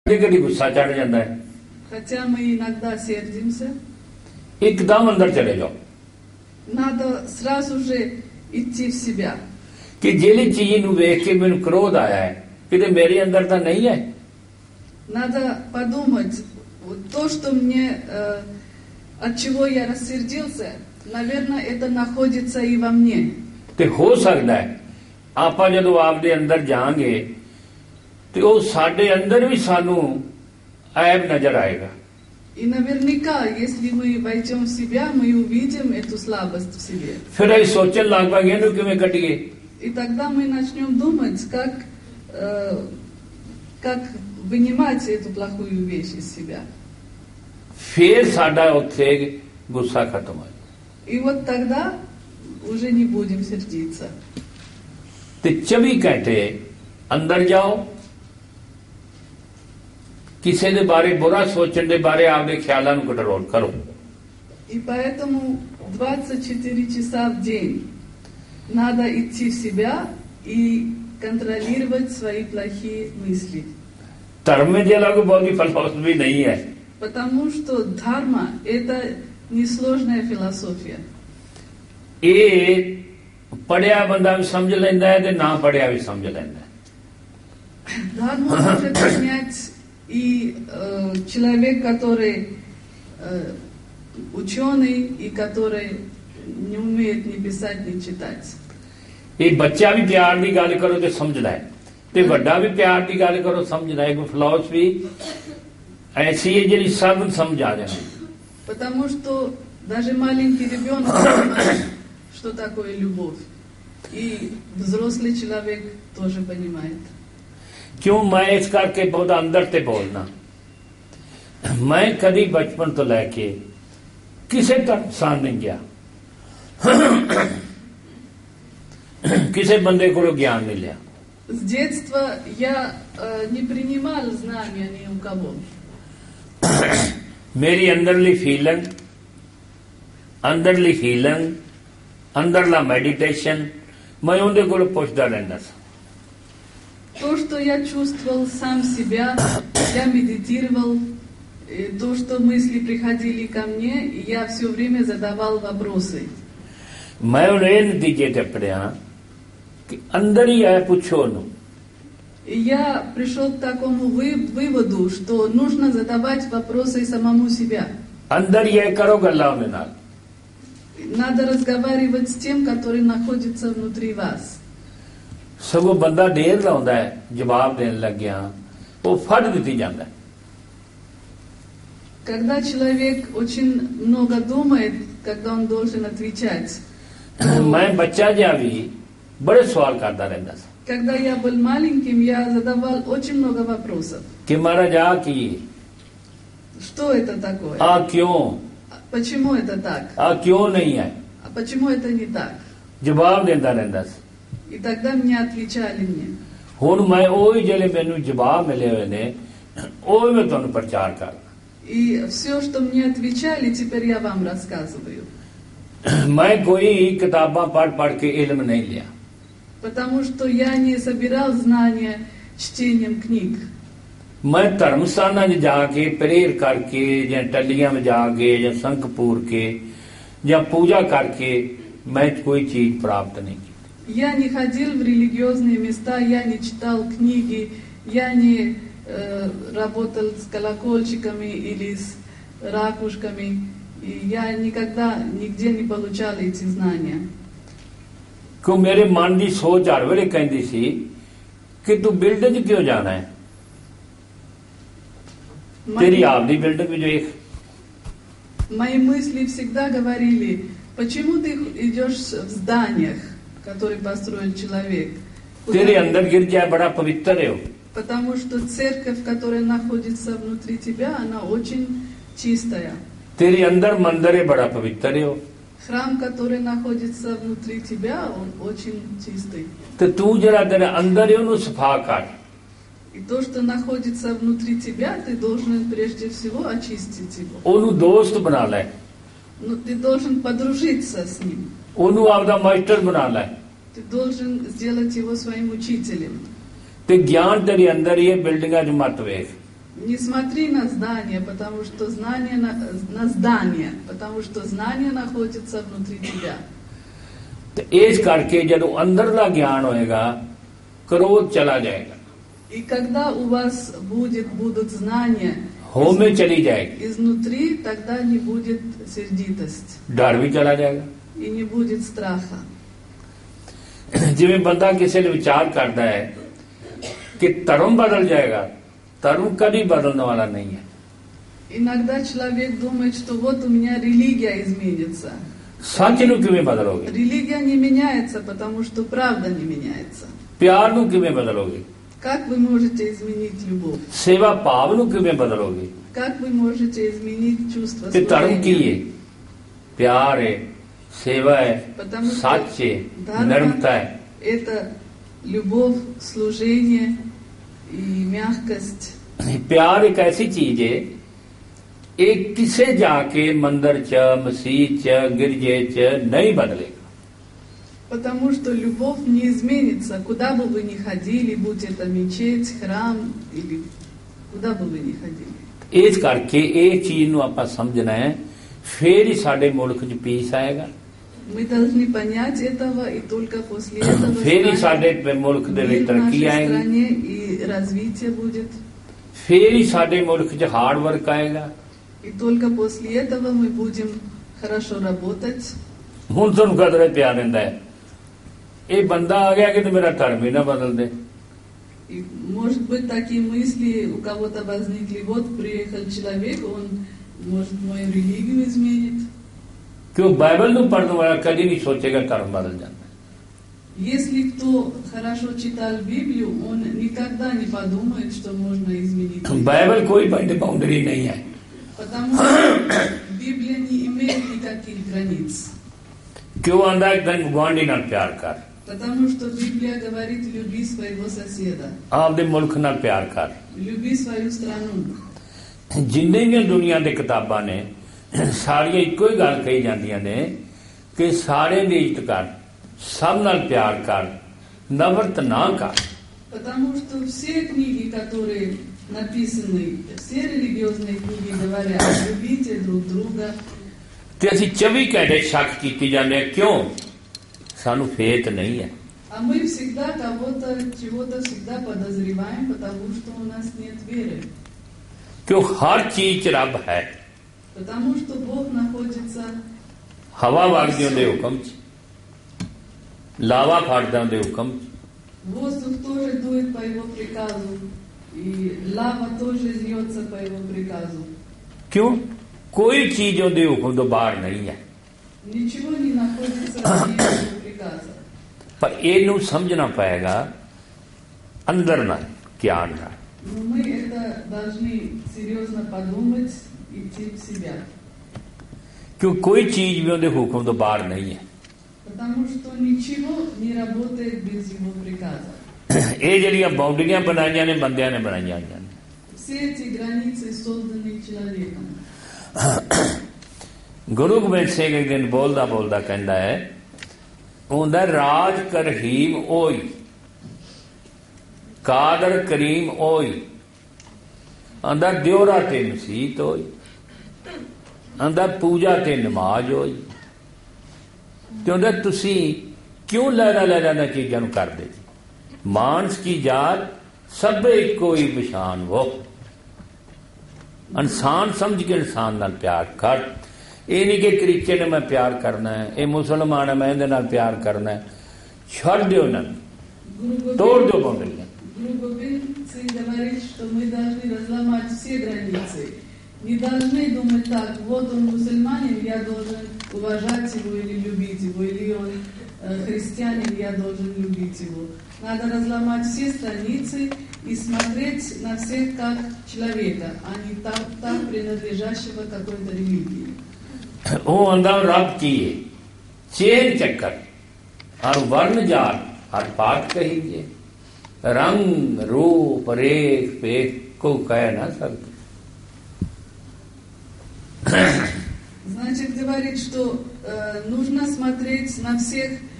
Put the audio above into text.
कभी गुस्सा चढ़ जाता है, Хотя мы иногда сердимся, एकदम अंदर चले जाओ надо сразу же идти в себя. कि जेली चीज नूं वेख के मैनूं क्रोध आया है कि मेरे अंदर तो नहीं है. Надо подумать, вот то, что мне, от чего я рассердился, наверное, это находится и во мне. ਤੇ ਹੋ ਸਕਦਾ ਹੈ ਆਪਾਂ ਜਦੋਂ ਆਪਦੇ ਅੰਦਰ ਜਾਾਂਗੇ ਤੇ ਉਹ ਸਾਡੇ ਅੰਦਰ ਵੀ ਸਾਨੂੰ ऐब नजर आएगा. И наверняка, если мы войдем в себя, мы увидим эту слабость в себе. फिर ਅਸੀਂ ਸੋਚਣ ਲੱਗ ਪਾਂਗੇ ਇਹਨੂੰ ਕਿਵੇਂ ਕੱਢੀਏ. И тогда мы начнем думать, как вынимать эту плохую вещь из себя. फिर साडा उत्थे गुस्सा खत्म हो. И вот тогда уже не будем сердиться. ते 24 घंटे अंदर जाओ, किसी के बारे बुरा सोचने के बारे आपके ख्यालों को कंट्रोल करो. И поэтому 24 часа в день надо идти в себя и контролировать свои плохие мысли. धर्म में जो लोग बहुत ही फिलॉसफी नहीं है. Потому что дхарма – это несложная философия. ये पढ़िया बंदा भी समझ लेंदा है, ना पढ़िया भी समझ लेंदा है. Дхарму может понять и человек, который ученый, и который не умеет ни писать, ни читать. ये बच्चा भी प्यार की गल करो तो समझदा है, ते बड़ा भी प्यार की गल करो समझदा है. कोई फिलॉसफी ऐसी है जी सब समझ आ जाए. Потому что даже маленький ребенок понимает, что такое любовь, и взрослый человек тоже понимает. क्यों मैं इस करके बहुत अंदर से बोलना. मैं कभी बचपन तो लैके किसी तरह सान नहीं गया, किसी बंदे को ज्ञान नहीं लिया. С детства я не принимал знания ни у кого. मेरी अंदरली फीलिंग, अंदरली हीलिंग, अंदरला मेडिटेशन, मैं उनके को पूछता रहता था. То, что я чувствовал сам себя, я медитировал, и то, что мысли приходили ко мне, и я все время задавал вопросы. मैं उन्हें नतीजे ते पढ़िया कि अंदर ही आया पूछो नु. И я пришел к такому выводу, что нужно задавать вопросы самому себя. अंदर ही करो गल्ला उन्हें नाल. Надо разговаривать с тем, который находится внутри вас. सगो बंदा देर लाउंदा है जवाब देने लग गया, वो फट दी जाता है. Когда человек очень много думает, когда он должен отвечать. मैं बच्चा जा भी बड़े सवाल करता रहता था. Когда я был маленьким, я задавал очень много вопросов. कि महाराज आ की, Что это такое? आ क्यों, Почему это так? आ क्यों नहीं है, А почему это не так? जवाब देता रहता था. И тогда мне отвечали мне. हुण मैं ओही जेले मैनू जवाब मिले हुए ने ओही मैं तुहानू प्रचार करना. И все, что мне отвечали, теперь я вам рассказываю. मैं कोई किताबां पढ़ के इल्म नहीं लिया. Потому что я не собирал знания чтением книг. मैं धर्मस्थाना च जाके प्रेयर करके या टलियां में जाके या संखपुर के या पूजा करके मैं कोई चीज प्राप्त नहीं की. Я не ходил в религиозные места, я не читал книги, я не работал с колокольчиками или с ракушками. И я никогда нигде не получал эти знания. क्यों मेरे मन की सोच हर वेले कहती सी कि तू बिल्डिंग क्यों जाना है, तेरी आपकी बिल्डिंग भी देख. Мои мысли всегда говорили, почему ты идешь в зданиях, которые построил человек? तेरे अंदर गिरजा बड़ा पवित्र है. Потому что церковь, которая находится внутри тебя, она очень чистая. तेरे अंदर मंदिर है बड़ा पवित्र है. Храм, который находится внутри тебя, он очень чистый. तो तू जरा तेरे अंदर है उन्हें सफा कर. И то, что находится внутри тебя, ты должен прежде всего очистить его. उन्हें दोस्त बना ले. Но ты должен подружиться с ним. उन्हें आपदा मास्टर बना ले. Ты должен сделать его своим учителем. ते ज्ञान तेरे अंदर ही है, बिल्डिंगा च मत वेख. Не смотри на здание, потому что знание на здание, потому что знание находится внутри тебя. ਤੇ ਇਸ ਕਰਕੇ ਜਦੋਂ ਅੰਦਰਲਾ ਗਿਆਨ ਹੋਏਗਾ ਕ੍ਰੋਧ ਚਲਾ ਜਾਏਗਾ, И когда у вас будут знания ਹੋਮੇ ਚਲੀ ਜਾਏਗੀ, изнутри, тогда не будет сердитость ਡਰ ਵੀ ਚਲਾ ਜਾਏਗਾ। и не будет страха. ਜਿਵੇਂ ਬੰਦਾ ਕਿਸੇ ਨੇ ਵਿਚਾਰ ਕਰਦਾ ਹੈ ਕਿ ਧਰਮ ਬਦਲ ਜਾਏਗਾ, ਧਰਮ ਕਦੀ ਬਦਲਣ ਵਾਲਾ ਨਹੀਂ ਹੈ। Иногда человек думает, что вот у меня религия изменится. ਸੱਚ ਨੂੰ ਕਿਵੇਂ ਬਦਲੋਗੇ? Религия не меняется, потому что правда не меняется. ਪਿਆਰ ਨੂੰ ਕਿਵੇਂ ਬਦਲੋਗੇ? Как вы можете изменить любовь? ਸੇਵਾ ਭਾਵ ਨੂੰ ਕਿਵੇਂ ਬਦਲੋਗੇ? Как вы можете изменить чувство ਤੇ ਧਰਮ ਕੀ служения? ਹੈ? ਪਿਆਰ ਹੈ, ਸੇਵਾ ਹੈ, Потому что ਸੱਚ ਹੈ, ਨਰਮਤਾ ਹੈ। это любовь, служение и мягкость. ਪਿਆਰ ਇੱਕ ਐਸੀ ਚੀਜ਼ ਹੈ, ਇਹ ਕਿਸੇ ਜਾ ਕੇ ਮੰਦਰ ਚ, ਮਸਜਿਦ ਚ, ਗਿਰਜੇ ਚ ਨਹੀਂ ਬਦਲੇਗਾ। Потому что любовь не изменится, куда бы вы ни ходили, будь это мечеть, храм или куда бы вы ни ходили. ਇਸ ਕਰਕੇ ਇਹ ਚੀਜ਼ ਨੂੰ ਆਪਾਂ ਸਮਝਣਾ ਹੈ, ਫੇਰ ਹੀ ਸਾਡੇ ਮੁਲਕ 'ਚ ਪੀਸ ਆਏਗਾ। Мы должны понять этого, и только после этого ਫੇਰ ਹੀ ਸਾਡੇ ਮੁਲਕ ਦੇ ਵਿੱਚ в ਤਰੱਕੀ нашей ਆਏਗੀ, стране и развитие будет. ਫੇਰ ਹੀ ਸਾਡੇ ਮੁਲਕ 'ਚ ਹਾਰਡ ਵਰਕ ਆਏਗਾ। И только после этого мы будем хорошо работать. ਹੁਣ ਤੁਹਾਨੂੰ ਕਦਰੇ ਪਿਆ ਰਹਿੰਦਾ ਹੈ, ਇਹ ਬੰਦਾ ਆ ਗਿਆ ਕਿ ਤੇ ਮੇਰਾ ਧਰਮ ਹੀ ਨਾ ਬਦਲ ਦੇ। И может быть такие мысли у кого-то возникли. Вот приехал человек, он может мою религию изменит. ਕਿਉਂ ਬਾਈਬਲ ਨੂੰ ਪੜ੍ਹਨ ਵਾਲਾ ਕਦੀ ਨਹੀਂ ਸੋਚੇਗਾ ਧਰਮ ਬਦਲ ਜਾਂਦਾ। Если кто хорошо читал Библию, он никогда не подумает, что можно изменить. ਬਾਈਬਲ ਕੋਈ ਬਾਉਂਡਰੀ ਨਹੀਂ ਹੈ। Потому что Библия не имеет никаких границ. ਕਿਉਂ ਆਂਦਾ ਇੱਕ ਦਿਨ ਗੁਆਂਢੀ ਨਾਲ ਪਿਆਰ ਕਰ, Потому что Библия говорит: люби своего соседа, ਆਪਦੇ ਮੁਲਕ ਨਾਲ ਪਿਆਰ ਕਰ। люби свою страну. ਜਿੰਨੇ ਵੀ ਦੁਨੀਆ ਦੇ ਕਿਤਾਬਾਂ ਨੇ ਸਾਰੀਆਂ ਇੱਕੋ ਹੀ ਗੱਲ ਕਹੀ ਜਾਂਦੀਆਂ ਨੇ ਕਿ ਸਾਰਿਆਂ ਦੀ ਇੱਜ਼ਤ ਕਰ, ਸਭ ਨਾਲ ਪਿਆਰ ਕਰ, ਨਫ਼ਰਤ ਨਾ ਕਰ। Потому что все книги, которые написаны, все религиозные книги говорят: любите друг друга. ਤੇ ਅਸੀਂ 24 ਘੰਟੇ ਸ਼ੱਕ ਕੀਤੀ ਜਾਂਦੇ ਹਾਂ, ਕਿਉਂ? ਸਾਨੂੰ ਫੇਥ ਨਹੀਂ ਹੈ। А мы всегда кого-то, чего-то всегда подозреваем, потому что у нас нет веры. ਕਿਉਂ ਹਰ ਚੀਜ਼ 'ਚ ਰੱਬ ਹੈ। Потому что Бог находится. ਹਵਾ ਵਗਦੀ ਉਹਦੇ ਹੁਕਮ 'ਚ, ਲਾਵਾ ਫੜਦਾ ਉਹਦੇ ਹੁਕਮ 'ਚ। Воздух тоже дует по Его приказу, и лава тоже льется по Его приказу. ਕਿਉਂ? ਕੋਈ ਚੀਜ਼ ਉਹਦੇ ਹੁਕਮ ਤੋਂ ਬਾਹਰ ਨਹੀਂ ਹੈ। Ничего не находится вне Его приказа. ਪਰ ਇਹਨੂੰ ਸਮਝਣਾ ਪਏਗਾ ਅੰਦਰ ਨਾਲ, ਗਿਆਨ ਨਾਲ। Но мы это должны серьезно подумать, идти в себя. ਕਿਉਂ ਕੋਈ ਚੀਜ਼ ਵੀ ਉਹਦੇ ਹੁਕਮ ਤੋਂ ਬਾਹਰ ਨਹੀਂ ਹੈ। Потому что ничего не работает без Его приказа. ਇਹ ਜਿਹੜੀਆਂ ਬਾਉਂਡਰੀਆਂ ਬਣਾਈਆਂ ਨੇ ਬੰਦਿਆਂ ਨੇ ਬਣਾਈਆਂ ਨੇ। Все эти границы созданы человеком. ਗੁਰੂ ਗੋਬਿੰਦ ਸਿੰਘ ਇੱਕ ਦਿਨ ਬੋਲਦਾ ਬੋਲਦਾ ਕਹਿੰਦਾ ਹੈ, ਉਹਦਾ ਰਾਜ ਕਰਹੀਮ ਓਈ, ਕਾਦਰ ਕਰੀਮ ਓਈ, ਆਂਦਾ ਦਿਉਰਾ ਤੇ ਮਸੀਤ ਹੋਈ, ਆਂਦਾ ਪੂਜਾ ਤੇ ਨਮਾਜ਼ ਹੋਈ। ਤੇ ਉਹਦਾ ਤੁਸੀਂ ਕਿਉਂ ਲਹਿਰਾ ਲਹਿਰਾ ਨਾਲ ਚੀਜ਼ਾਂ ਨੂੰ ਕਰਦੇ? ਮਾਨਸ ਕੀ ਜਾਤ ਸਭੇ ਕੋਈ ਪਛਾਣ ਵੋ। ਇਨਸਾਨ ਸਮਝ ਕੇ ਇਨਸਾਨ ਨਾਲ ਪਿਆਰ ਕਰ। ਇਹ ਨਹੀਂ ਕਿ ਕ੍ਰਿਸਚਨ ਨੇ ਮੈਂ ਪਿਆਰ ਕਰਨਾ ਹੈ, ਇਹ ਮੁਸਲਮਾਨ ਹੈ ਮੈਂ ਇਹਦੇ ਨਾਲ ਪਿਆਰ ਕਰਨਾ ਹੈ। ਛੱਡ ਦਿਓ ਨਾ, ਤੋੜ ਦਿਓ ਬਾਉਂਡਰੀਆਂ। Гуру Гобинд Синг говорит, что мы должны разломать все границы. Не должны думать так: вот он мусульманин, я должен уважать его или любить его, или он христианин, я должен любить его. Надо разломать все страницы и смотреть на всех как человека, а не так принадлежащего какой-то религии. ਉਹ ਆਂਦਾ ਰੱਬ ਕੀ ਹੈ? ਚੇਨ ਚੱਕਰ ਹਰ ਵਰਨ ਜਾਤ ਹਰ ਬਾਤ ਕਹੀਏ, ਰੰਗ ਰੂਪ ਰੇਖ ਪੇਖ ਕੋ ਕਹਿ ਨਾ ਸਕਦੇ। Значит, говорит, что нужно смотреть на всех